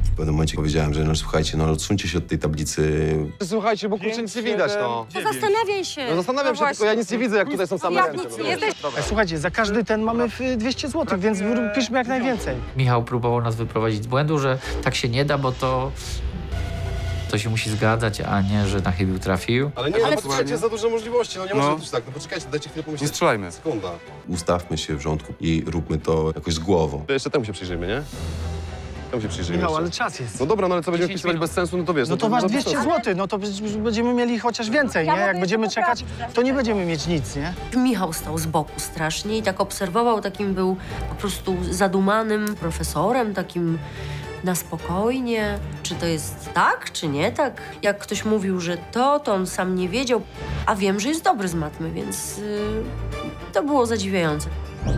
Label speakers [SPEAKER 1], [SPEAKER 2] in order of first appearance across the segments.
[SPEAKER 1] W pewnym momencie powiedziałem, że no słuchajcie, no odsuńcie się od tej tablicy.
[SPEAKER 2] Słuchajcie, bo kurczę nic nie widać, no.
[SPEAKER 3] To zastanawiaj się.
[SPEAKER 2] No zastanawiam się, tylko ja nic nie widzę, jak tutaj są same
[SPEAKER 3] Jak
[SPEAKER 2] ręce.
[SPEAKER 3] nic
[SPEAKER 2] no.
[SPEAKER 3] nie jesteś...
[SPEAKER 4] Słuchajcie, za każdy ten mamy 200 zł, więc piszmy jak najwięcej.
[SPEAKER 5] Michał próbował nas wyprowadzić z błędu, że tak się nie da, bo to się musi zgadzać, a nie, że na chybił trafił.
[SPEAKER 2] Ale nie, ale poczekajcie, za duże możliwości, no nie może być tak. No poczekajcie, dajcie chwilę pomyśleć.
[SPEAKER 6] Nie strzelajmy.
[SPEAKER 2] Sekunda.
[SPEAKER 1] Ustawmy się w rządku i róbmy to jakoś z głową.
[SPEAKER 2] To jeszcze temu się przyjrzyjmy, nie? Temu się przyjrzyjmy
[SPEAKER 4] Michał,
[SPEAKER 2] jeszcze.
[SPEAKER 4] ale czas jest.
[SPEAKER 2] No dobra, no ale co będziemy
[SPEAKER 5] 10
[SPEAKER 2] wpisywać bez sensu, no to wiesz.
[SPEAKER 4] No to masz
[SPEAKER 2] bez
[SPEAKER 4] 200
[SPEAKER 2] sensu.
[SPEAKER 4] zł, no to będziemy mieli chociaż więcej, nie? Jak będziemy czekać, to nie będziemy mieć nic, nie?
[SPEAKER 3] Michał stał z boku strasznie i tak obserwował, takim był po prostu zadumanym profesorem, takim na spokojnie. Czy to jest tak, czy nie tak? Jak ktoś mówił, że to on sam nie wiedział, a wiem, że jest dobry z matmy, więc to było zadziwiające.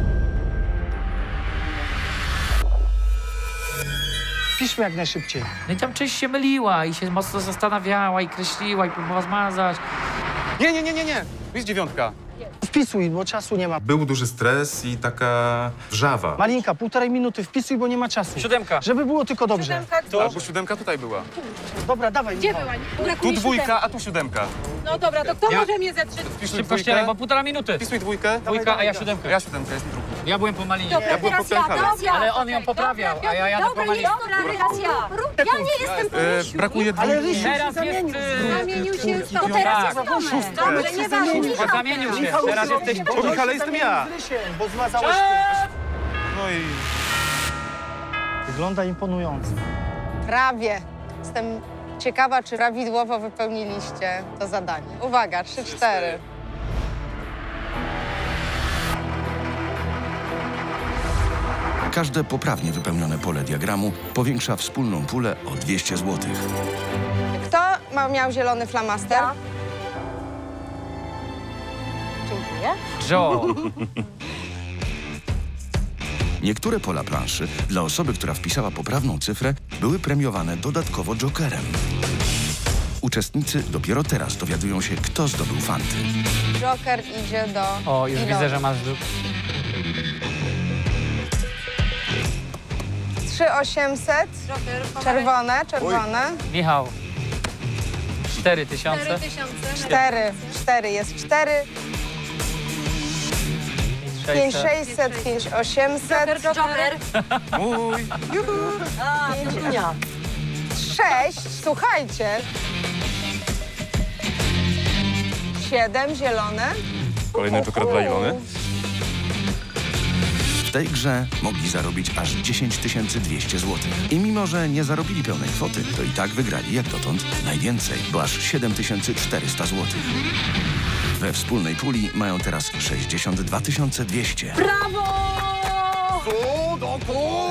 [SPEAKER 4] Piszmy jak najszybciej.
[SPEAKER 5] No i tam część się myliła i się mocno zastanawiała i kreśliła i próbowała zmazać.
[SPEAKER 6] Nie. Jest 9.
[SPEAKER 4] Wpisuj, bo czasu nie ma.
[SPEAKER 7] Był duży stres i taka wrzawa.
[SPEAKER 4] Malinka, 1,5 minuty, wpisuj, bo nie ma czasu.
[SPEAKER 5] 7.
[SPEAKER 4] Żeby było tylko dobrze.
[SPEAKER 6] Albo 7 tutaj była.
[SPEAKER 4] Dobra, dawaj,
[SPEAKER 8] Gdzie
[SPEAKER 4] Michał.
[SPEAKER 8] była?
[SPEAKER 6] Tu 2, a tu 7.
[SPEAKER 8] No dobra, to kto może mnie zetrzeć?
[SPEAKER 6] Wpisuj
[SPEAKER 5] Szybko ścieraj, bo 1,5 minuty.
[SPEAKER 6] Wpisuj 2.
[SPEAKER 5] Dwójka, a ja 7.
[SPEAKER 6] Ja 7, jestem drugi.
[SPEAKER 5] Ja byłem po Malinie.
[SPEAKER 8] Dobra,
[SPEAKER 6] Ja byłem
[SPEAKER 8] teraz
[SPEAKER 6] po
[SPEAKER 8] ja,
[SPEAKER 6] pękale.
[SPEAKER 8] teraz ja.
[SPEAKER 5] Ale on ją poprawiał, a ja jadę po
[SPEAKER 8] Dobra,
[SPEAKER 5] Malinie.
[SPEAKER 8] jest, teraz ja. Ja nie jestem po Rysiu.
[SPEAKER 6] Brakuje 2.
[SPEAKER 4] Ale Rysiu się
[SPEAKER 5] Teraz jest...
[SPEAKER 4] zamienił.
[SPEAKER 8] Zamienił się z tobą. Teraz
[SPEAKER 5] Tak.
[SPEAKER 8] jest Tomek. Dobrze, nieważne.
[SPEAKER 5] Zamienił się, teraz jesteś...
[SPEAKER 6] Bo Michale jestem ja.
[SPEAKER 4] Z Rysiem, bo zmazałeś ty.
[SPEAKER 6] No i...
[SPEAKER 4] Wygląda imponująco.
[SPEAKER 9] Prawie. Jestem ciekawa, czy prawidłowo wypełniliście to zadanie. Uwaga, 3-4.
[SPEAKER 10] Każde poprawnie wypełnione pole diagramu powiększa wspólną pulę o 200 zł.
[SPEAKER 9] Kto miał zielony flamaster? Dziękuję.
[SPEAKER 5] Joe.
[SPEAKER 10] Niektóre pola planszy dla osoby, która wpisała poprawną cyfrę, były premiowane dodatkowo jokerem. Uczestnicy dopiero teraz dowiadują się, kto zdobył fanty.
[SPEAKER 9] Joker idzie do...
[SPEAKER 5] O, już
[SPEAKER 9] Ilona.
[SPEAKER 5] widzę, że masz...
[SPEAKER 9] 3800. Czerwone.
[SPEAKER 5] Michał. 4000.
[SPEAKER 9] 4 jest 4. 5600, 5800.
[SPEAKER 8] Joker.
[SPEAKER 6] Mój.
[SPEAKER 9] 6, słuchajcie. 7 zielone.
[SPEAKER 6] Kolejny joker dla Ilony.
[SPEAKER 10] W tej grze mogli zarobić aż 10 200 zł. I mimo, że nie zarobili pełnej kwoty, to i tak wygrali jak dotąd najwięcej, bo aż 7400 zł. We wspólnej puli mają teraz 62 200.
[SPEAKER 8] Brawo!
[SPEAKER 2] Cudo,